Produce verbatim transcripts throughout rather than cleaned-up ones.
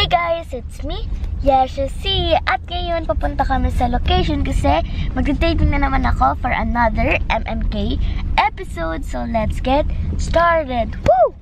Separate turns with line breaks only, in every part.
Hey guys, it's me, Yesha C. At ngayon, papunta kami sa location kasi magte-taping na naman ako for another M M K episode. So let's get started. Woo!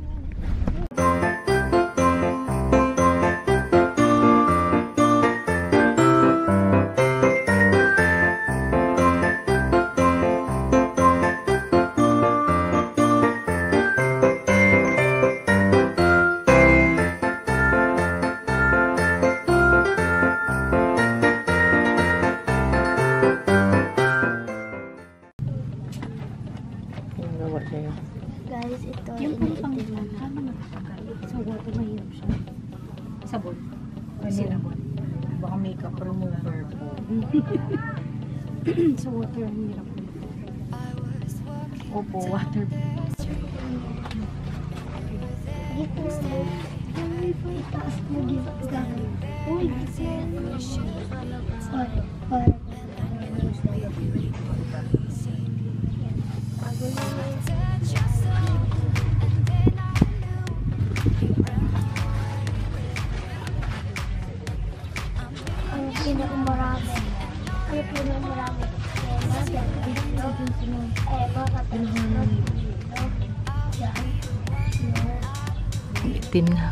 Guys, ito
yung pang pang paano magkakalit sa water, mahirap siya. Sabon. Sabon.
Baka makeup remover po.
Sa water, mahirap.
Opo, water.
dito sa itaas mo dito gano'n. Uy, kasi para ang pinakamarami. Ang pinakamarami. Eh, bakit
Itim na.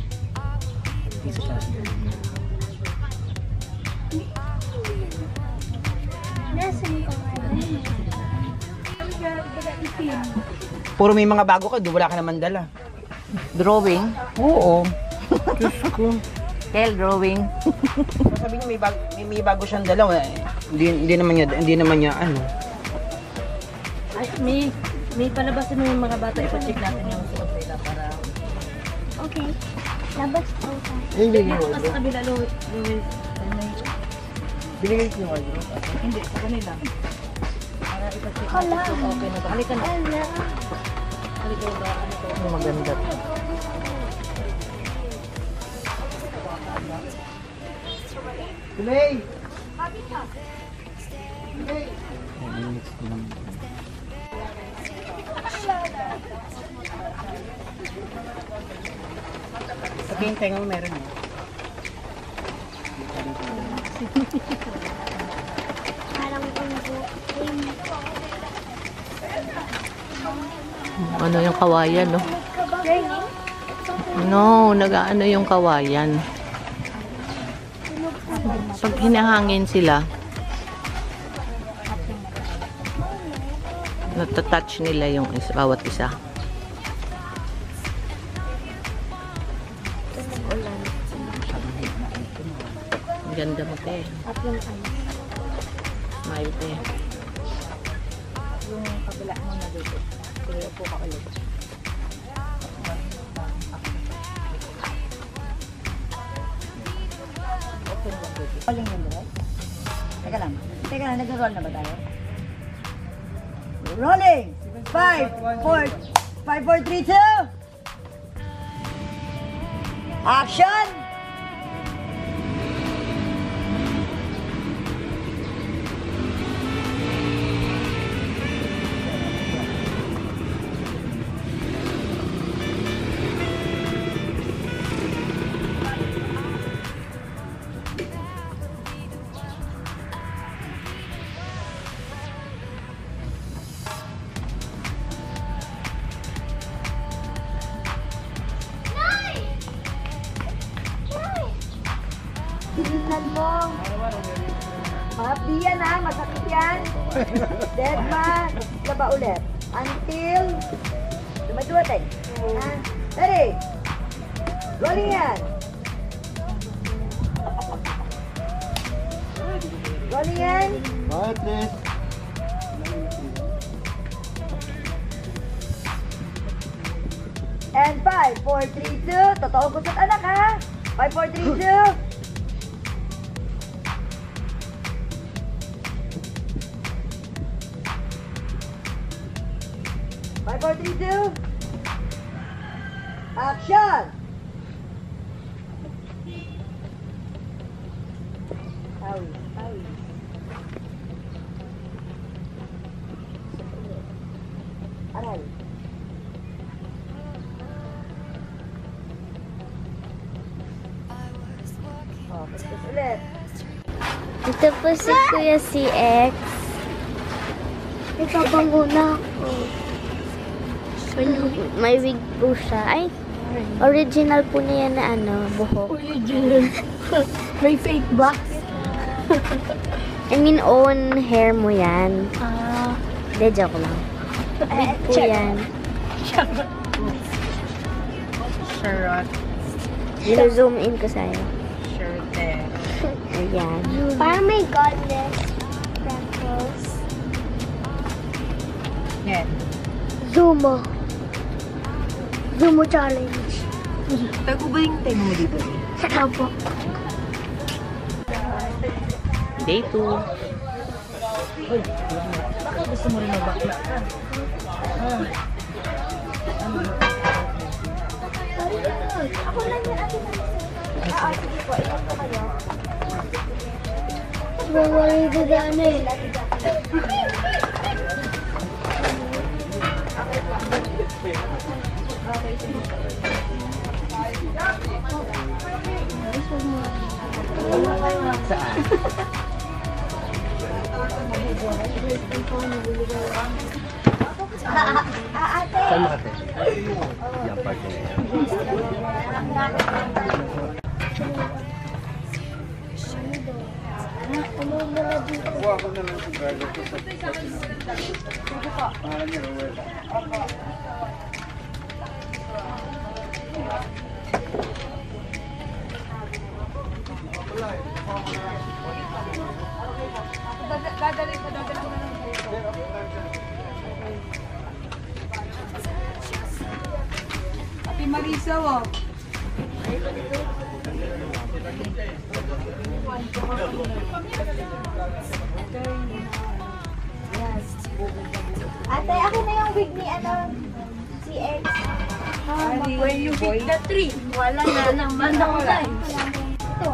Puro may mga bago ka, wala ka naman dala.
Drawing?
Oo. Diyos ko.
Kel, drawing.
Sabi niya may bago, may, may bago siyang dala. Eh. Hindi, hindi naman niya, hindi naman niya ano.
Ay, may, may palabasin mo yung mga bata, ipacheck natin yung suot nila para...
okay. Labas po tayo.
Hindi,
Kasi sa kabila, lo, Louis,
binigay ko yung wardrobe.
hindi, sa kanila. Para ipacheck
Hala.
natin kung okay na ba. Halika na.
Ala.
Halika na ba? Ano to?
Ang maganda. Play! Play! Sabihin tayo nga meron eh.
Parang
Ano yung kawayan, no? No, nag-ano yung kawayan. Pag hinahangin sila, natatouch nila yung isa, bawat isa. Ang ganda mo, te. Smile, te.
Yung kabila mo na dito. Sige po ka ulit.
Rolling yun, right? Teka lang. Teka lang, nag-roll na ba tayo? Rolling! five, four, five, four, three, two! Action!
Tignan mo.
Happy yan ha, masakit yan. Dead ma, laba ulit. Until, dumadua tayo. Ha? Ready? Rolling yan. Rolling yan.
Alright, please.
And five, four, three, two. Totoo gusot anak ha. five, four, three, two. five, four, three, two. Action! Awi, awi. Aray. Ulit.
Ito po si Kuya C X. Ipabango na ako. May wig po siya. Ay, original po niya na ano, buhok.
Original. May fake box.
I mean, own hair mo yan.
Ah.
Hindi, joke lang. Wig po yan.
Charot.
Ilo-zoom in ko sa'yo.
Charot eh.
Ayan.
Parang may godless freckles.
Yan.
Zumo. Zumo challenge.
Tago ba yung tayo mo dito?
Opo.
Day two.
Bakit gusto mo rin magbakla ka? Ah.
Ako lang yung atin na Ah, sige po. Ilan po kayo? Wala yung dadaan eh.
Saan? Saan makate? Yan part na yan.
Ate Marisa, oh.
Ate, akin na yung wig ni ano, C X.
When you hit the tree, wala na naman na wala.
Ito.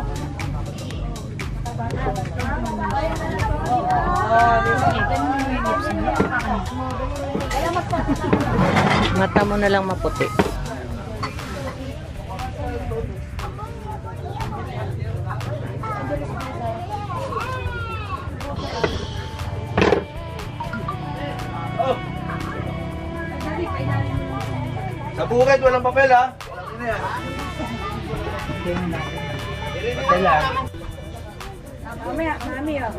Mata mo na lang maputi.
Sa bukid, walang papel ha?
Patay lang.
Mamaya, mami, oh.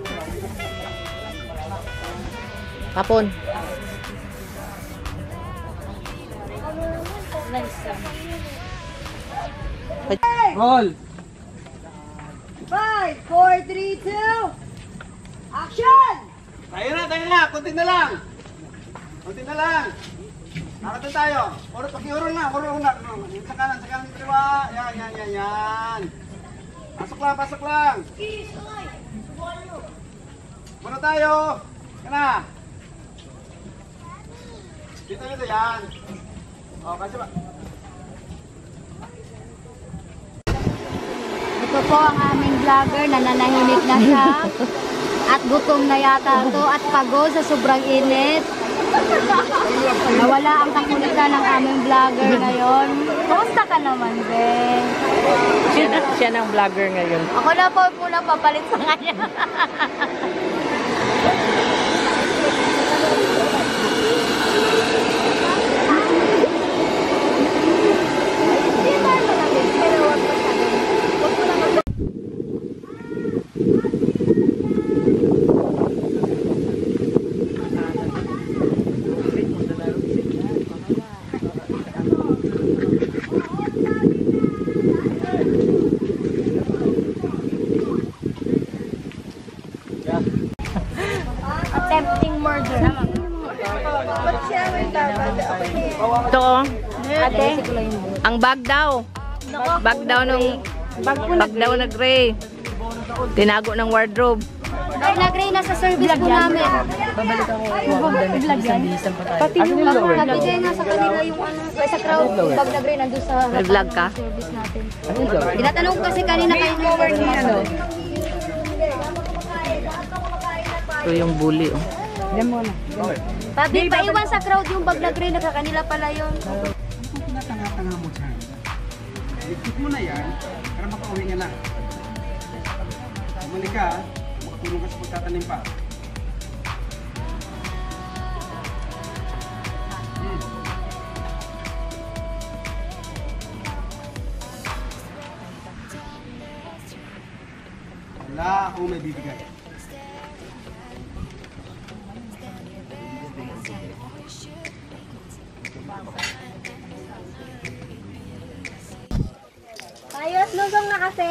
Hapon.
Roll!
Five, four, three, two, action!
Tayo na, tayo na! Kunti na lang! Kunti na lang! Nakata tayo! Puro, pakiurol na, urol na. Yung sa kanan, sa kanan, kaliwa. Yan, yan, yan, yan. Pasok lang, pasok lang. Muna tayo. Yan na. Dito, dito, yan. O, kasi ba?
Ito po ang aming vlogger, nananahimik na siya. At gutom na yata ito at pagod sa sobrang init. Nawala ang kakulitan ng aming vlogger ngayon. Kumusta ka naman, Ben?
Siya, na, siya ng vlogger ngayon.
Ako na po muna papalit sa kanya. Attempting murder.
Ito, oh.
Ate,
Ang bag daw. Bag daw nung bag daw na gray. Tinago ng wardrobe.
ay nag-ray na sa service po namin.
Babalik ako. Vlog yan.
Pati yung nagbigay na sa kanila yung ano, sa crowd, yung bag nag-ray nandun sa
May vlog ka?
service natin. Tinatanong ko kasi kanina kayo ng work niya. Ano?
Ito yung bully, oh.
Pabi, paiwan sa crowd yung bag nag-ray na kanila pala yun.
Tinatanga-tanga mo dyan. Ikot mo na yan, para makauwi nga na. Bumalik ka, ha? Makatulong ka sa pagtatanim pa. Hmm. Wala akong may bibigay.
Ayos, lusong na kasi.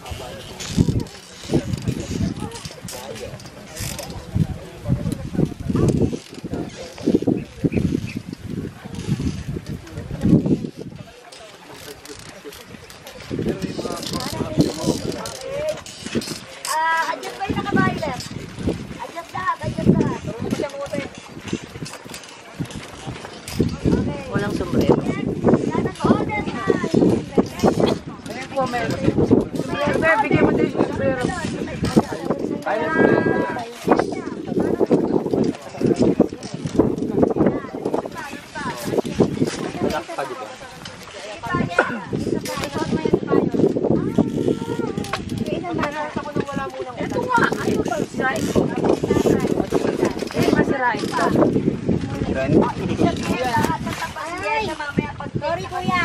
Ah, adjust ba yung nakabayler? Adjust lahat, adjust lahat.
Walang sombrero.
Yan ang order na.
Bigyan mo din yung sombrero.
Sorry kuya.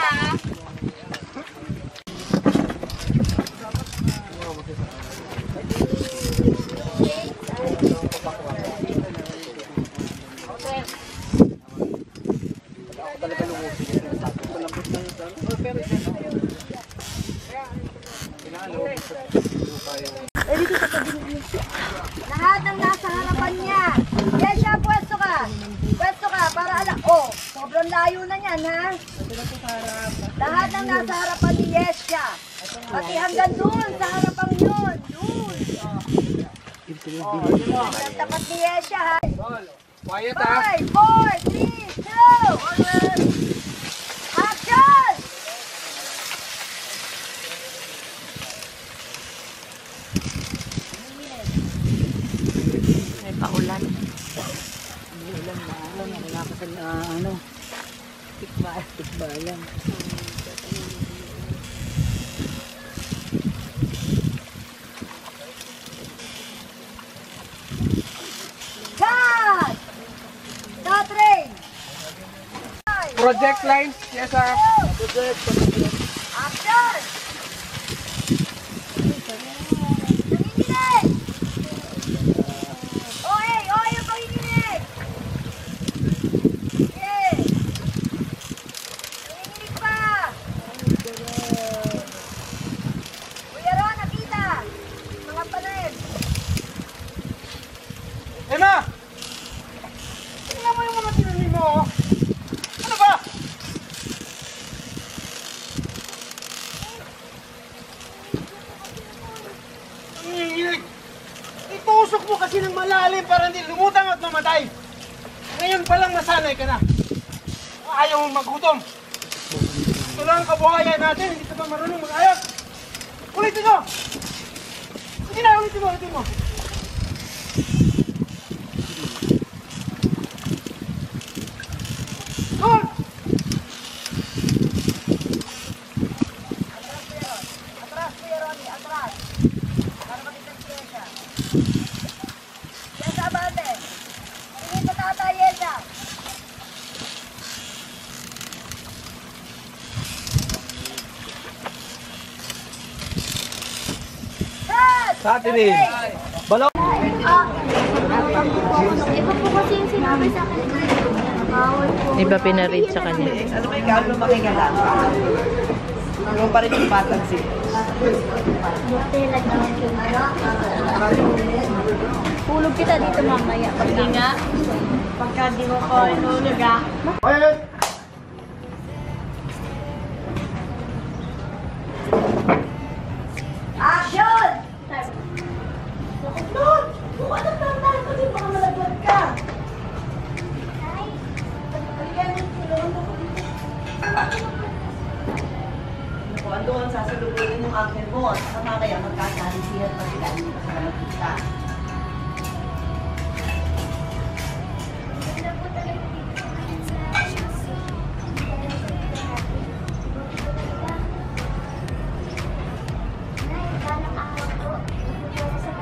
Lahat ng nasa harapan niya. Yes, siya, pwesto ka. Pwesto ka para ala. Oh, sobrang layo na niyan, ha? Lahat ng nasa harapan ni Yesha. Pati hanggang doon, sa harapan yun. Doon. Oh, oh ang tapat ni Yesha, ha?
Quiet, ha?
Five, four, three, two, action!
May paulan.
Ulan na, ulan na, wala pa sa uh, ano, tikba, tikba lang.
Cut! Cut rain!
Project lines, yes, sir.
Action! Nanginginig! Oy, oy, yung panginginig! Yeah! Nanginginig pa! Kuya Ron, nakita! Mga panin!
Emma! Tingnan mo yung mga tinanim mo, oh. Ano ba? Nanginginig. Itusok mo kasi ng malalim para hindi lumutang at mamatay. Ngayon pa lang nasanay ka na. Ayaw mong magutom. Ito lang ang kabuhayan natin, hindi ka ba marunong mag-ayos? Ulitin mo! Hindi na, ulitin mo, ulitin mo. Good!
Atras, Kuya Ronnie, atras! Para makita si Yesha. Yesha, abante! Tingin sa tata, Yesha! Brad!
Sa atin eh. Balaw.
Iba po kasi yung sinabi sa akin. Bawal po.
Iba pinaread sa kanya.
Ano may gawin mo makikala? Yung pa rin yung batang si.
Tulog kita dito mamaya. Pag di nga, pagka di mo ko inulog ah.
Ayun!
Action! Lord! Buka na tayo kasi baka malaglag ka.
Kung ano ang sasalubunin yung akin mo, at saka kaya magkakalisihan pa sila dito sa nakita.
Nay, parang ako po.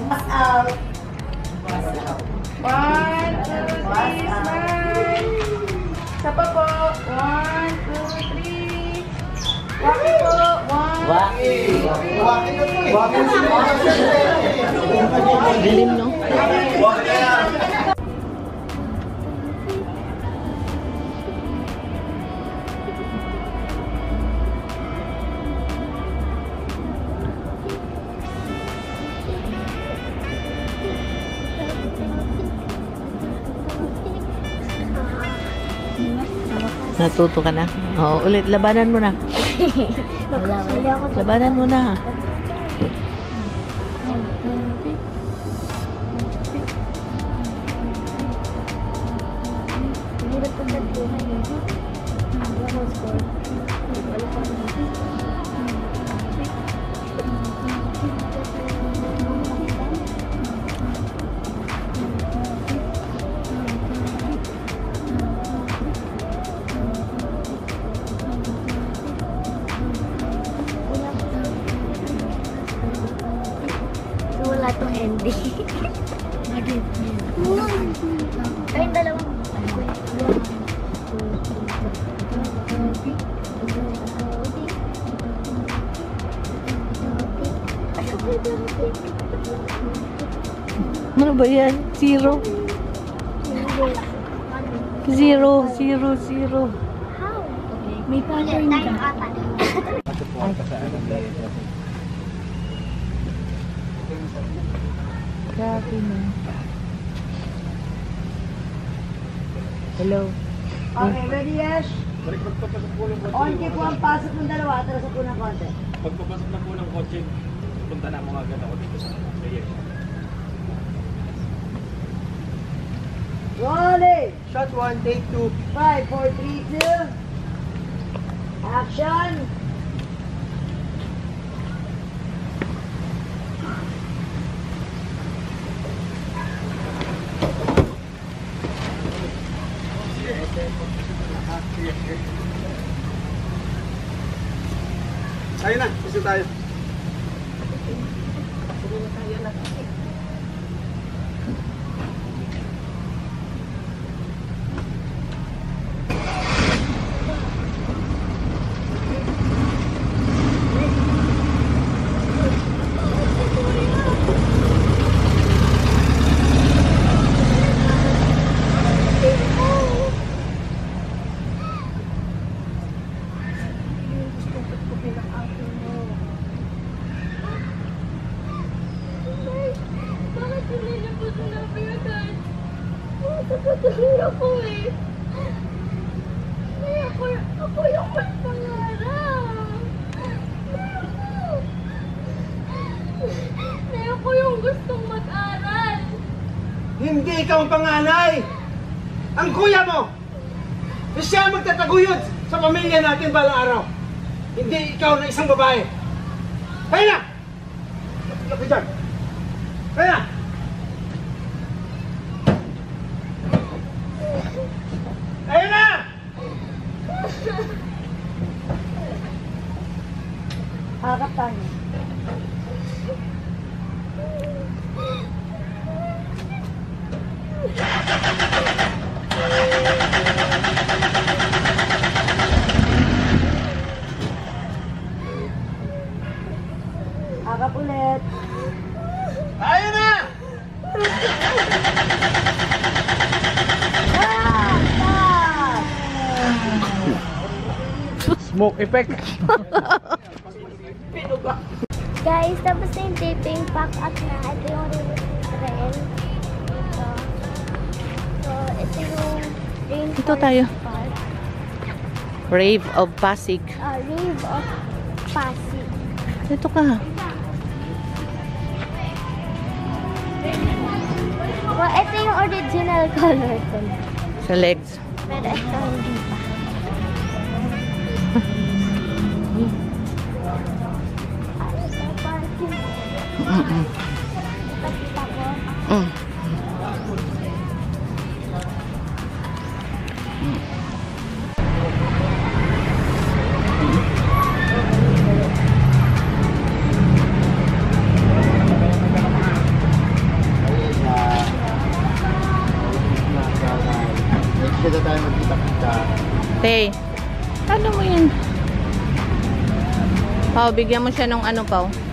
Out.
One, two, three, smile. Isa pa po. One, two, three. Waki po. One, two, three. Dilim, no? Natuto ka na? Oo, ulit. Labanan mo na. Labanan mo na.
Wala tong ending. Kayong dalawang.
Ano ba yan? Zero. Zero, zero, zero.
How? May pattern ka.
Grabe na. Hello.
Okay, ready, Yesh? Onti po ang pasok ng dalawa, atrasan po ng konti.
Pagpapasok na po ng kotse, punta na mo agad ako dito sa player.
Rolling!
Shot one, take two.
five, four, three, two. Action!
Ayun na, isa tayo.
Patuloy ako eh. Ay, ako, ako yung pangarap. Ay, ako yung gustong mag-aral.
Hindi ikaw ang panganay! Ang kuya mo! Siya ang magtataguyod sa pamilya natin balang araw. Hindi ikaw na isang babae. Kaya na! Laki dyan! Kaya na! Kaya na!
Harap tayo. Harap ulit.
Kaya na! Smoke effect.
Guys, tapos na yung taping, pack up na. Ito yung rail. Ito. So, ito yung rain
Ito tayo.
park.
Rave of Pasig.
Uh, Rave of Pasig.
Ito ka.
Well, ito yung original color ko.
Sa legs.
Pero ito hindi pa. Ay, ito parking.
Mm-mm.
Ipakita ko.
Mm. Oh, bigyan mo siya ng ano pa.